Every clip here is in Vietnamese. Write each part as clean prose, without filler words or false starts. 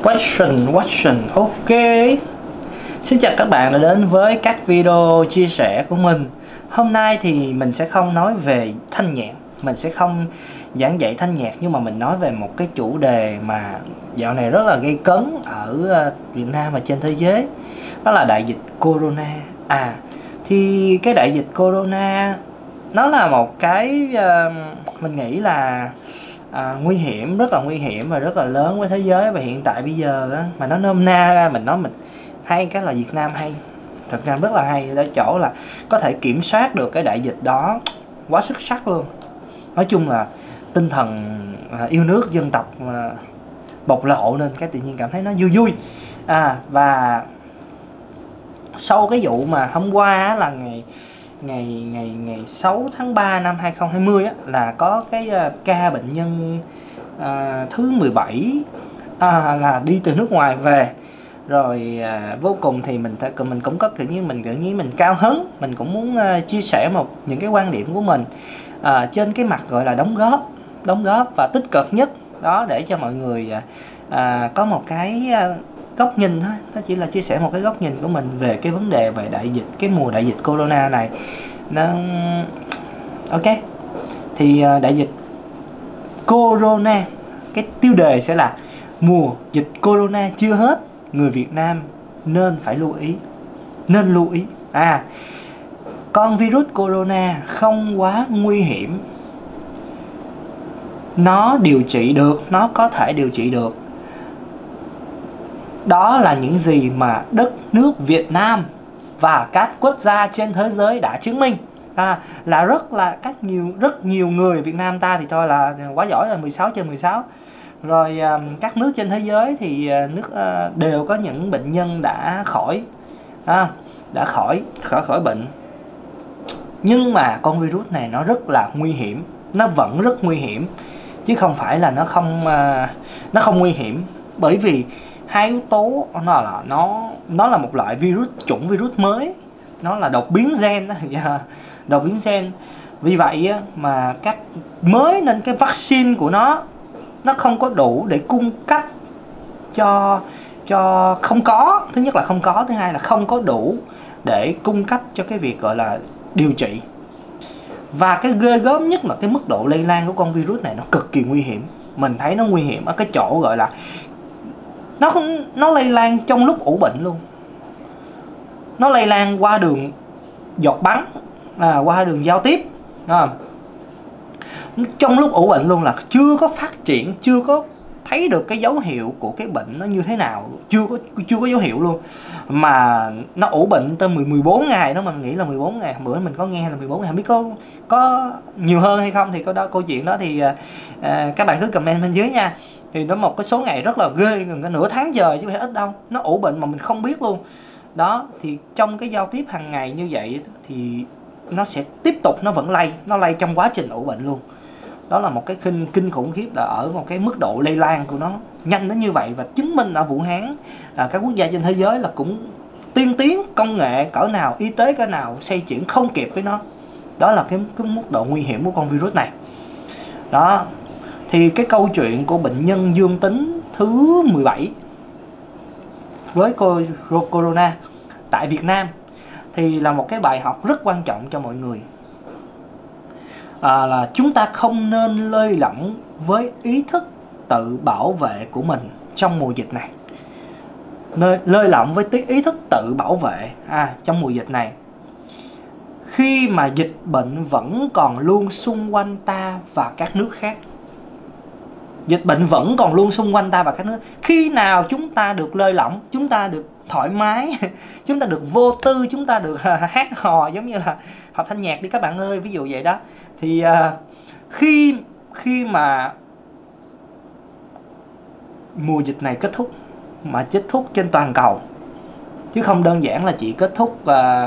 Watson. Ok. Xin chào các bạn đã đến với các video chia sẻ của mình. Hôm nay thì mình sẽ không nói về thanh nhạc, mình sẽ không giảng dạy thanh nhạc, nhưng mà mình nói về một cái chủ đề mà dạo này rất là gây cấn ở Việt Nam và trên thế giới. Đó là đại dịch Corona. Thì cái đại dịch Corona nó là một cái mình nghĩ là nguy hiểm, rất là nguy hiểm và rất là lớn với thế giới. Và hiện tại bây giờ á, mà nó nôm na ra mình nói mình hay cái là Việt Nam hay, thật ra rất là hay ở chỗ là có thể kiểm soát được cái đại dịch đó, quá xuất sắc luôn. Nói chung là tinh thần yêu nước dân tộc bộc lộ, nên cái tự nhiên cảm thấy nó vui vui. Và sau cái vụ mà hôm qua là ngày 6 tháng 3 năm 2020 á, là có cái ca bệnh nhân thứ 17 là đi từ nước ngoài về. Rồi vô cùng thì mình cũng có tự nhiên mình cao hứng, mình cũng muốn chia sẻ những cái quan điểm của mình trên cái mặt gọi là đóng góp và tích cực nhất đó, để cho mọi người có một cái góc nhìn thôi. Nó chỉ là chia sẻ một cái góc nhìn của mình về cái vấn đề về đại dịch, cái mùa đại dịch Corona này. Ok. Thì đại dịch Corona, cái tiêu đề sẽ là mùa dịch Corona chưa hết, người Việt Nam nên phải lưu ý. Con virus Corona không quá nguy hiểm, nó điều trị được, nó có thể điều trị được. Đó là những gì mà đất nước Việt Nam và các quốc gia trên thế giới đã chứng minh. Là rất nhiều người Việt Nam ta thì thôi là quá giỏi, là 16/16. Rồi các nước trên thế giới thì đều có những bệnh nhân đã khỏi bệnh. Nhưng mà con virus này nó rất là nguy hiểm, nó vẫn rất nguy hiểm, chứ không phải là nó không nguy hiểm. Bởi vì hai yếu tố, nó là một loại chủng virus mới, nó là đột biến gen đó. Đột biến gen. Vì vậy mà nên cái vaccine của nó không có đủ để cung cấp cho không có. Thứ nhất là không có, thứ hai là không có đủ để cung cấp cho cái việc gọi là điều trị. Và cái ghê gớm nhất là cái mức độ lây lan của con virus này nó cực kỳ nguy hiểm. Mình thấy nó nguy hiểm ở cái chỗ gọi là nó lây lan trong lúc ủ bệnh luôn. Nó lây lan qua đường giọt bắn, qua đường giao tiếp. Trong lúc ủ bệnh luôn, là chưa có phát triển, chưa có thấy được cái dấu hiệu của cái bệnh nó như thế nào, chưa có dấu hiệu luôn. Mà nó ủ bệnh tới 14 ngày đó, mình nghĩ là 14 ngày. Bữa mình có nghe là 14 ngày, không biết có nhiều hơn hay không thì câu chuyện đó thì các bạn cứ comment bên dưới nha. Thì nó một cái số ngày rất là ghê, gần cả nửa tháng trời chứ phải ít đâu. Nó ủ bệnh mà mình không biết luôn. Đó, thì trong cái giao tiếp hàng ngày như vậy thì nó sẽ tiếp tục, nó lây trong quá trình ủ bệnh luôn. Đó là một cái kinh khủng khiếp, là ở một cái mức độ lây lan của nó nhanh đến như vậy. Và chứng minh ở Vũ Hán, các quốc gia trên thế giới là cũng tiên tiến công nghệ cỡ nào, y tế cỡ nào, xây chuyển không kịp với nó. Đó là cái mức độ nguy hiểm của con virus này. Đó. Thì cái câu chuyện của bệnh nhân dương tính thứ 17 với Corona tại Việt Nam thì là một cái bài học rất quan trọng cho mọi người. Là chúng ta không nên lơi lỏng với ý thức tự bảo vệ của mình trong mùa dịch này. Lơi lỏng với ý thức tự bảo vệ trong mùa dịch này, khi mà dịch bệnh vẫn còn luôn xung quanh ta và các nước khác. Dịch bệnh vẫn còn luôn xung quanh ta và các nước. Khi nào chúng ta được lơi lỏng, chúng ta được thoải mái, chúng ta được vô tư, chúng ta được hát hò giống như là học thanh nhạc đi các bạn ơi, ví dụ vậy đó. Thì khi mà mùa dịch này kết thúc, mà kết thúc trên toàn cầu, chứ không đơn giản là chỉ kết thúc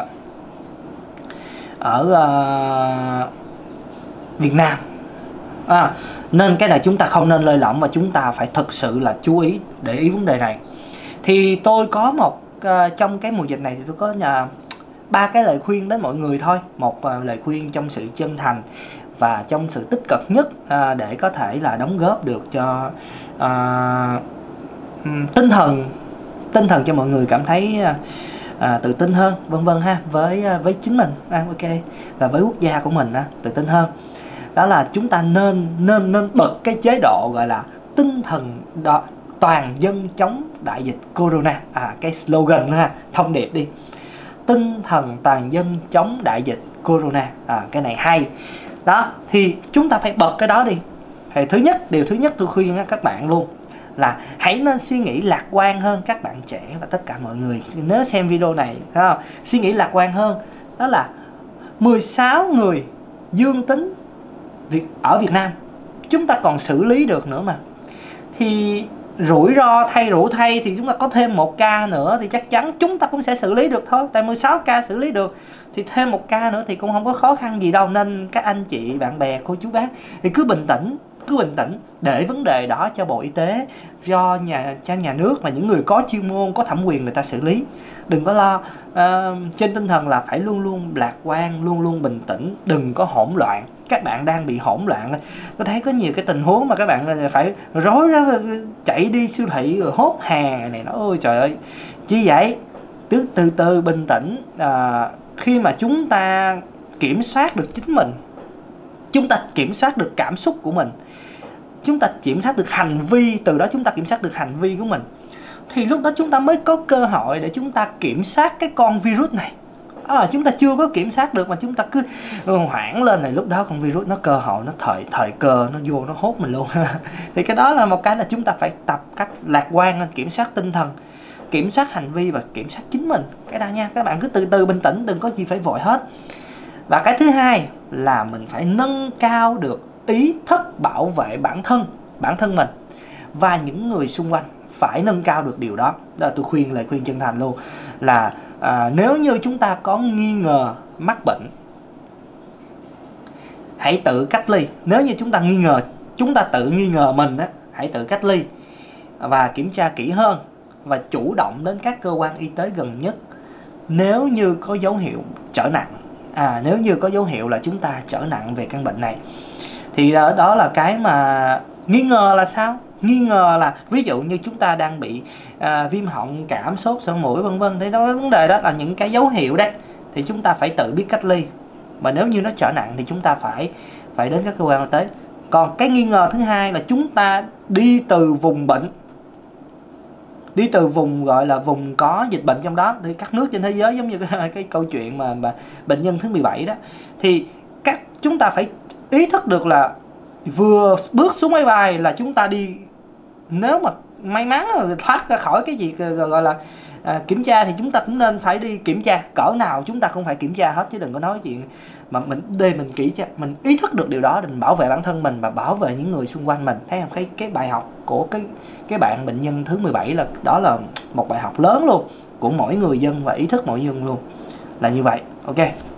ở Việt Nam. Nên cái này chúng ta không nên lơi lỏng, và chúng ta phải thực sự là chú ý, để ý vấn đề này. Thì tôi có trong cái mùa dịch này thì tôi có 3 cái lời khuyên đến mọi người thôi. Một lời khuyên trong sự chân thành và trong sự tích cực nhất, để có thể là đóng góp được cho tinh thần cho mọi người cảm thấy tự tin hơn, vân vân ha, với chính mình, ok, và với quốc gia của mình tự tin hơn. Đó là chúng ta nên bật cái chế độ gọi là tinh thần toàn dân chống đại dịch corona, cái slogan ha, thông điệp đi, tinh thần toàn dân chống đại dịch corona, cái này hay đó, thì chúng ta phải bật cái đó đi. Thì điều thứ nhất tôi khuyên các bạn luôn là hãy nên suy nghĩ lạc quan hơn, các bạn trẻ và tất cả mọi người nếu xem video này, thấy không? Suy nghĩ lạc quan hơn, đó là 16 người dương tính ở Việt Nam chúng ta còn xử lý được nữa mà. Thì rủi ro thay thì chúng ta có thêm 1 ca nữa thì chắc chắn chúng ta cũng sẽ xử lý được thôi. Tại 16 ca xử lý được thì thêm 1 ca nữa thì cũng không có khó khăn gì đâu. Nên các anh chị, bạn bè, cô chú bác thì cứ bình tĩnh để vấn đề đó cho Bộ Y tế, cho nhà nước và những người có chuyên môn, có thẩm quyền người ta xử lý. Đừng có lo, trên tinh thần là phải luôn luôn lạc quan, luôn luôn bình tĩnh, đừng có hỗn loạn. Các bạn đang bị hỗn loạn. Tôi thấy có nhiều cái tình huống mà các bạn phải rối ra chạy đi siêu thị rồi hốt hàng này, nó ôi trời ơi, chi vậy? Từ từ bình tĩnh. Khi mà chúng ta kiểm soát được chính mình, chúng ta kiểm soát được cảm xúc của mình, chúng ta kiểm soát được hành vi, từ đó chúng ta kiểm soát được hành vi của mình, thì lúc đó chúng ta mới có cơ hội để chúng ta kiểm soát cái con virus này. Chúng ta chưa có kiểm soát được mà chúng ta cứ hoảng lên này, lúc đó con virus nó cơ hội, nó thời cơ nó vô nó hốt mình luôn. Thì cái đó là một cái là chúng ta phải tập cách lạc quan, kiểm soát tinh thần, kiểm soát hành vi và kiểm soát chính mình. Cái đó nha, các bạn cứ từ từ bình tĩnh, đừng có gì phải vội hết. Và cái thứ hai là mình phải nâng cao được ý thức bảo vệ bản thân mình và những người xung quanh, phải nâng cao được điều đó. Đó là tôi lời khuyên chân thành luôn là nếu như chúng ta có nghi ngờ mắc bệnh, hãy tự cách ly. Nếu như chúng ta tự nghi ngờ mình hãy tự cách ly và kiểm tra kỹ hơn và chủ động đến các cơ quan y tế gần nhất nếu như có dấu hiệu trở nặng. Nếu như có dấu hiệu là chúng ta trở nặng về căn bệnh này. Thì đó là cái mà nghi ngờ là sao? Nghi ngờ là ví dụ như chúng ta đang bị viêm họng, cảm, sốt, sổ mũi vân vân. Thế đó, vấn đề đó là những cái dấu hiệu đấy. Thì chúng ta phải tự biết cách ly. Mà nếu như nó trở nặng thì chúng ta phải đến các cơ quan y tế. Còn cái nghi ngờ thứ hai là chúng ta đi từ vùng bệnh, đi từ vùng gọi là vùng có dịch bệnh trong đó, thì các nước trên thế giới giống như cái câu chuyện mà bệnh nhân thứ 17 đó, thì chúng ta phải ý thức được là vừa bước xuống máy bay là chúng ta đi, nếu mà may mắn thoát ra khỏi cái gì gọi là kiểm tra thì chúng ta cũng nên phải đi kiểm tra, cỡ nào chúng ta cũng phải kiểm tra hết, chứ đừng có nói chuyện mà mình kỹ cho mình ý thức được điều đó, mình bảo vệ bản thân mình và bảo vệ những người xung quanh mình. Thấy không? Cái bài học của cái bạn bệnh nhân thứ 17 là đó là một bài học lớn luôn của mỗi người dân và ý thức mỗi dân luôn, là như vậy. Ok,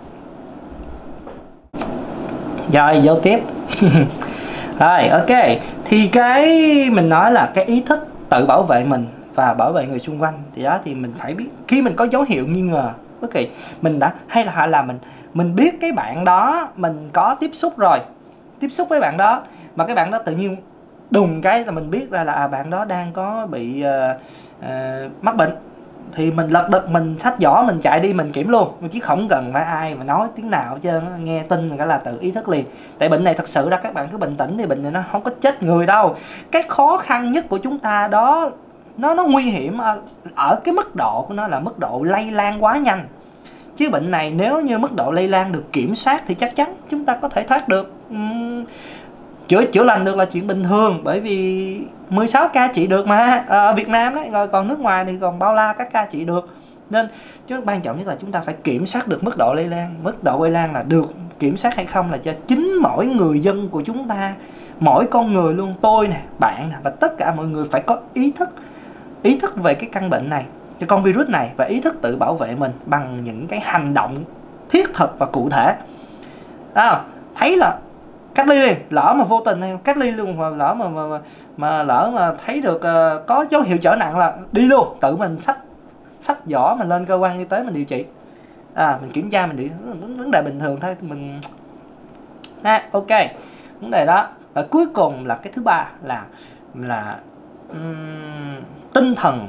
rồi vô tiếp. Rồi ok, thì cái mình nói là cái ý thức tự bảo vệ mình và bảo vệ người xung quanh, thì đó thì mình phải biết khi mình có dấu hiệu nghi ngờ bất kỳ mình đã, hay là mình biết cái bạn đó mình có tiếp xúc với bạn đó, mà cái bạn đó tự nhiên đùng cái là mình biết ra là bạn đó đang có bị mắc bệnh, thì mình lật đật mình xách giỏ mình chạy đi mình kiểm luôn, chứ không cần phải ai mà nói tiếng nào hết trơn, nghe tin mình cái là tự ý thức liền. Tại bệnh này thật sự ra các bạn cứ bình tĩnh thì bệnh này nó không có chết người đâu. Cái khó khăn nhất của chúng ta đó, nó nguy hiểm ở cái mức độ của nó là mức độ lây lan quá nhanh. Chứ bệnh này nếu như mức độ lây lan được kiểm soát thì chắc chắn chúng ta có thể thoát được, chữa lành được là chuyện bình thường, bởi vì 16 ca trị được mà ở Việt Nam đấy, rồi còn nước ngoài thì còn bao la các ca trị được. Nên chứ quan trọng nhất là chúng ta phải kiểm soát được mức độ lây lan. Mức độ lây lan là được kiểm soát hay không là cho chính mỗi người dân của chúng ta, mỗi con người luôn, tôi nè, bạn nè, và tất cả mọi người phải có ý thức về cái căn bệnh này, cái con virus này, và ý thức tự bảo vệ mình bằng những cái hành động thiết thực và cụ thể. Thấy là cách ly liền, lỡ mà vô tình hay cách ly luôn, mà lỡ mà thấy được có dấu hiệu trở nặng là đi luôn, tự mình xách giỏ mình lên cơ quan y tế mình điều trị, mình kiểm tra mình vấn đề bình thường thôi, mình ok vấn đề đó. Và cuối cùng là cái thứ ba là tinh thần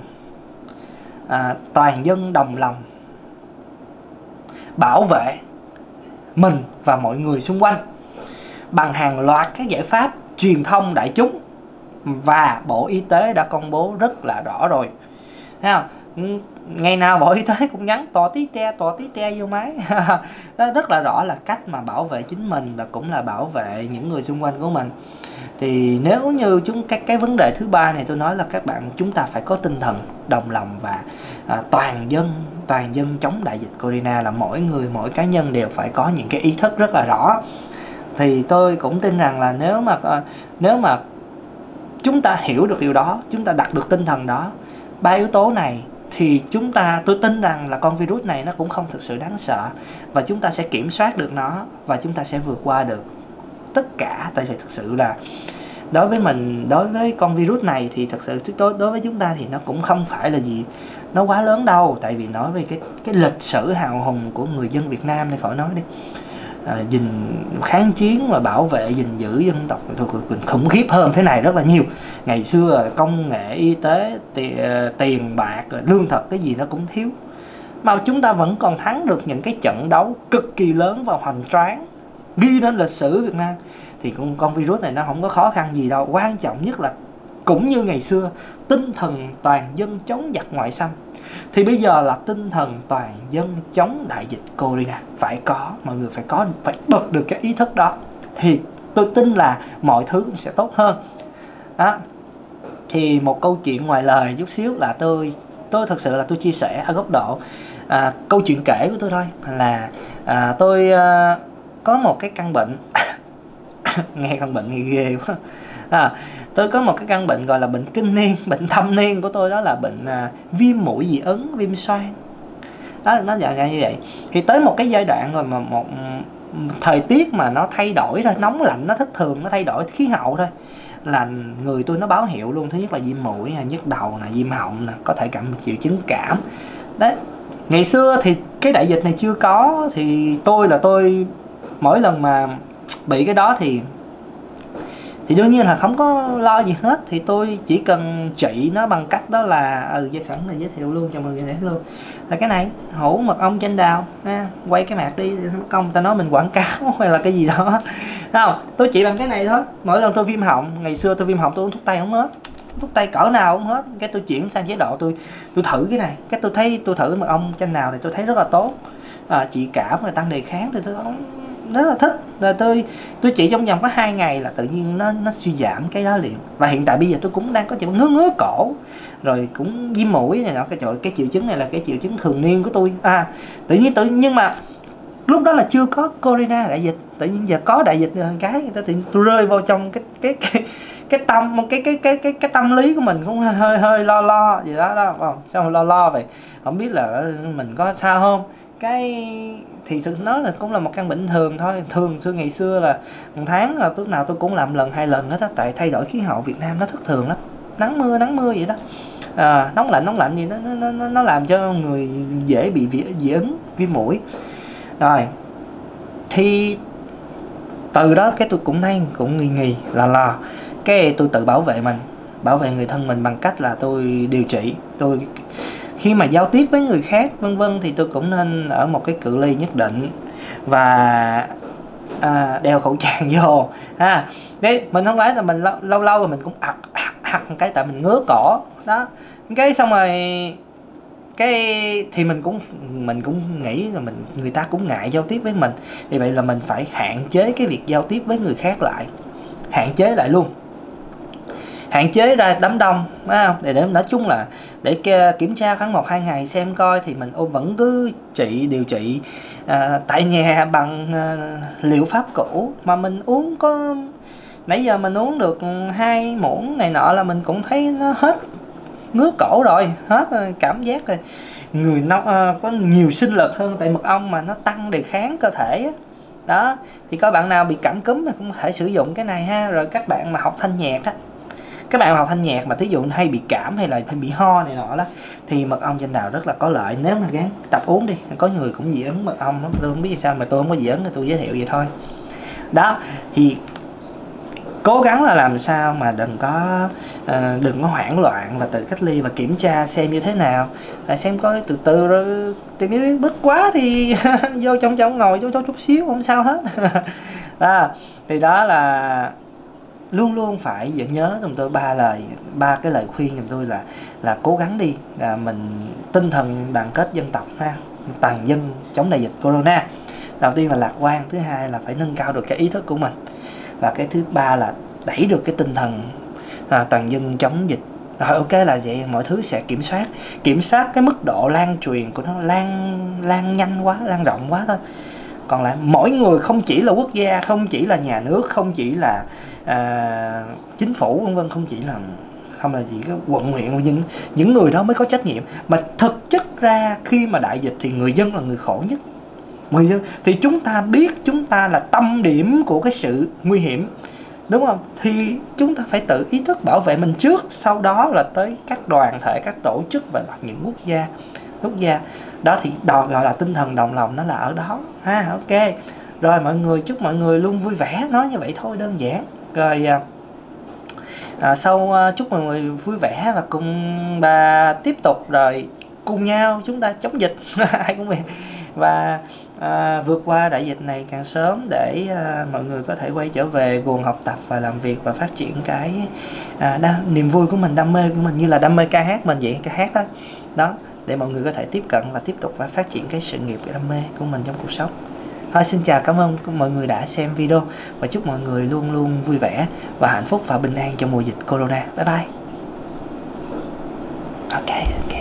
toàn dân đồng lòng bảo vệ mình và mọi người xung quanh bằng hàng loạt các giải pháp truyền thông đại chúng, và Bộ Y tế đã công bố rất là rõ rồi. Thấy không? Ngày nào Bộ Y tế cũng nhắn tò tí te vô máy. Đó rất là rõ là cách mà bảo vệ chính mình và cũng là bảo vệ những người xung quanh của mình. Thì nếu như cái vấn đề thứ ba này tôi nói là chúng ta phải có tinh thần đồng lòng và toàn dân chống đại dịch corona, là mỗi người mỗi cá nhân đều phải có những cái ý thức rất là rõ. Thì tôi cũng tin rằng là nếu mà chúng ta hiểu được điều đó, chúng ta đặt được tinh thần đó, ba yếu tố này, thì tôi tin rằng là con virus này nó cũng không thực sự đáng sợ, và chúng ta sẽ kiểm soát được nó và chúng ta sẽ vượt qua được tất cả. Tại vì thực sự là đối với con virus này thì thật sự đối với chúng ta thì nó cũng không phải là gì nó quá lớn đâu. Tại vì nói về cái lịch sử hào hùng của người dân Việt Nam thì khỏi nói đi, kháng chiến và bảo vệ gìn giữ dân tộc khủng khiếp hơn thế này rất là nhiều. Ngày xưa công nghệ y tế, tiền bạc, lương thực cái gì nó cũng thiếu, mà chúng ta vẫn còn thắng được những cái trận đấu cực kỳ lớn và hoành tráng ghi đến lịch sử Việt Nam. Thì con virus này nó không có khó khăn gì đâu. Quan trọng nhất là cũng như ngày xưa, tinh thần toàn dân chống giặc ngoại xâm, thì bây giờ là tinh thần toàn dân chống đại dịch corona. Mọi người phải bật được cái ý thức đó, thì tôi tin là mọi thứ cũng sẽ tốt hơn đó. Thì một câu chuyện ngoài lời chút xíu là tôi thật sự là tôi chia sẻ ở góc độ câu chuyện kể của tôi thôi, là tôi có một cái căn bệnh nghe căn bệnh nghe ghê quá. Tôi có một cái căn bệnh gọi là bệnh kinh niên, bệnh thâm niên của tôi đó là bệnh viêm mũi dị ứng, viêm xoang đó, nó dạng như vậy. Thì tới một cái giai đoạn rồi mà một thời tiết mà nó thay đổi thôi, nóng lạnh nó thất thường, nó thay đổi khí hậu thôi là người tôi nó báo hiệu luôn. Thứ nhất là viêm mũi, nhức đầu, viêm họng, có thể cảm triệu chứng cảm đấy. Ngày xưa thì cái đại dịch này chưa có, thì tôi mỗi lần mà bị cái đó thì đương nhiên là không có lo gì hết. Thì tôi chỉ cần trị nó bằng cách đó là dây sẵn này giới thiệu luôn cho mọi người luôn là cái này hũ mật ong chanh đào quay cái mạc đi, mất công ta nói mình quảng cáo hay là cái gì đó. Không, tôi trị bằng cái này thôi. Mỗi lần tôi viêm họng, ngày xưa tôi viêm họng tôi uống thuốc tây không hết, thuốc tây cỡ nào cũng hết. Cái tôi chuyển sang chế độ tôi thử cái này, cái tôi thử mật ong chanh đào này, tôi thấy rất là tốt, trị cảm rồi tăng đề kháng, thì tôi rất là thích. Rồi tôi trị trong vòng có 2 ngày là tự nhiên nó suy giảm cái đó liền. Và hiện tại bây giờ tôi cũng đang có triệu ngứa cổ, rồi cũng viêm mũi này nọ. Cái triệu chứng này là cái triệu chứng thường niên của tôi. Tự nhiên nhưng mà lúc đó là chưa có corona đại dịch, tự nhiên giờ có đại dịch rồi cái thì tôi rơi vào trong cái tâm lý của mình cũng hơi lo gì đó không? Xong lo vậy, không biết là mình có sao không. Thì nó là cũng là một căn bệnh thường thôi. Thường ngày xưa là một tháng là lúc nào tôi cũng làm lần 2 lần hết á. Tại thay đổi khí hậu Việt Nam nó thất thường lắm, nắng mưa vậy đó, nóng lạnh gì nó làm cho người dễ bị dị ứng, viêm mũi. Rồi thì từ đó cái tôi cũng thấy cũng nghi lo. Cái tôi tự bảo vệ mình, bảo vệ người thân mình bằng cách là tôi điều trị. Tôi khi mà giao tiếp với người khác vân vân thì tôi cũng nên ở một cái cự ly nhất định và đeo khẩu trang vô. Đấy, mình không phải là mình lâu rồi mình cũng ặc một cái, tại mình ngứa cổ đó. Cái xong rồi thì mình cũng nghĩ là người ta cũng ngại giao tiếp với mình. Vì vậy là mình phải hạn chế cái việc giao tiếp với người khác lại, hạn chế lại luôn, hạn chế ra đám đông, phải không? Để nói chung là để kiểm tra khoảng 1-2 ngày xem coi, thì mình vẫn cứ điều trị tại nhà bằng liệu pháp cũ. Mà mình uống có nãy giờ mình uống được 2 muỗng này nọ là mình cũng thấy nó hết ngứa cổ rồi, hết cảm giác rồi, người nó có nhiều sinh lực hơn. Tại mật ong mà nó tăng đề kháng cơ thể đó. Thì có bạn nào bị cảm cúm thì cũng có thể sử dụng cái này ha. Rồi các bạn mà học thanh nhạc á, các bạn học thanh nhạc mà thí dụ hay bị cảm hay là hay bị ho này nọ đó, thì mật ong chanh đào rất là có lợi nếu mà gắng tập uống đi. Có người cũng dị ứng mật ong lắm, tôi không biết sao mà tôi không có dị ứng thì tôi giới thiệu vậy thôi đó. Thì cố gắng là làm sao mà đừng có hoảng loạn và tự cách ly, và kiểm tra xem như thế nào, xem coi từ từ rồi tìm biết bức quá thì vô trong ngồi cho chút xíu không sao hết. Thì đó là luôn luôn phải nhớ giùm tôi ba cái lời khuyên giùm tôi là cố gắng đi, là mình tinh thần đoàn kết dân tộc ha, toàn dân chống đại dịch corona. Đầu tiên là lạc quan, thứ hai là phải nâng cao được cái ý thức của mình, và cái thứ ba là đẩy được cái tinh thần toàn dân chống dịch. Rồi ok là vậy, mọi thứ sẽ kiểm soát cái mức độ lan truyền của nó, lan nhanh quá, lan rộng quá thôi. Còn lại mỗi người, không chỉ là quốc gia, không chỉ là nhà nước, không chỉ là chính phủ vân vân, không là gì cái quận huyện, những người đó mới có trách nhiệm. Mà thực chất ra khi mà đại dịch thì người dân là người khổ nhất. Người dân thì chúng ta biết chúng ta là tâm điểm của cái sự nguy hiểm, đúng không? Thì chúng ta phải tự ý thức bảo vệ mình trước, sau đó là tới các đoàn thể, các tổ chức và những quốc gia đó, thì gọi là tinh thần đồng lòng, nó là ở đó ha. Ok rồi mọi người, chúc mọi người luôn vui vẻ, nói như vậy thôi, đơn giản. Rồi sau chúc mọi người vui vẻ và cùng bà tiếp tục, rồi cùng nhau chúng ta chống dịch ai cũng biết, và vượt qua đại dịch này càng sớm để mọi người có thể quay trở về guồng học tập và làm việc và phát triển cái niềm vui của mình, đam mê của mình, như là đam mê ca hát mình vậy, ca hát đó, để mọi người có thể tiếp cận và tiếp tục và phát triển cái sự nghiệp, cái đam mê của mình trong cuộc sống. Thôi xin chào, cảm ơn mọi người đã xem video, và chúc mọi người luôn luôn vui vẻ và hạnh phúc và bình an trong mùa dịch corona. Bye bye. Ok.